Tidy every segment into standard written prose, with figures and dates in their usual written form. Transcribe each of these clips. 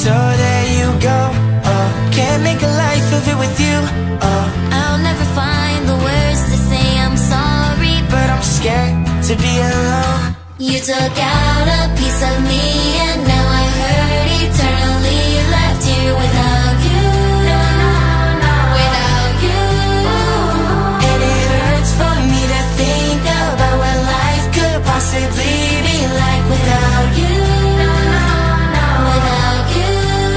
So there you go, oh, can't make a life of it with you, oh. I'll never find the words to say I'm sorry, but I'm scared to be alone. You took out a piece of me and now I hurt eternally, left here without you, without you. And it hurts for me to think about what life could possibly be like without you, without you.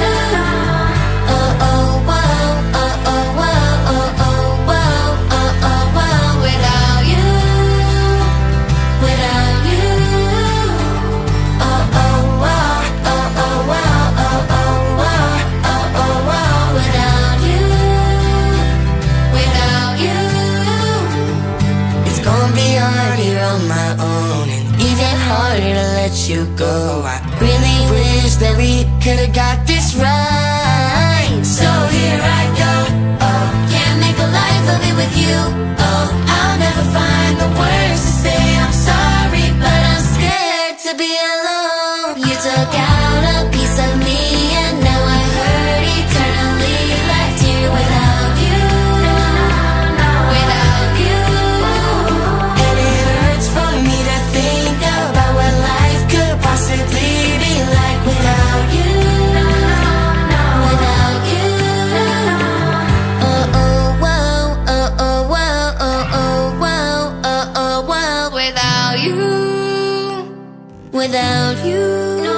Oh, oh, whoa, oh, oh, whoa, oh, oh, whoa, oh, oh, whoa. Without you, without you. Oh, oh, whoa, oh, oh, whoa, oh, oh, whoa, oh, oh, whoa. Without you, without you. it's gonna be hard here on my own, and even harder to let you go. I really wish that we could've got this right. So here I go, oh, Can't make a life of it with you. oh, I'll never find the words to say I'm sorry, but I'm scared to be alone. You took out a piece of me and now I hurt eternally, left here without you, without you. And it hurts for me to think about what life could possibly be like without you, Without you. Oh, oh, whoa, oh, oh, whoa, oh, oh, whoa, oh, oh, whoa. Without you, without you.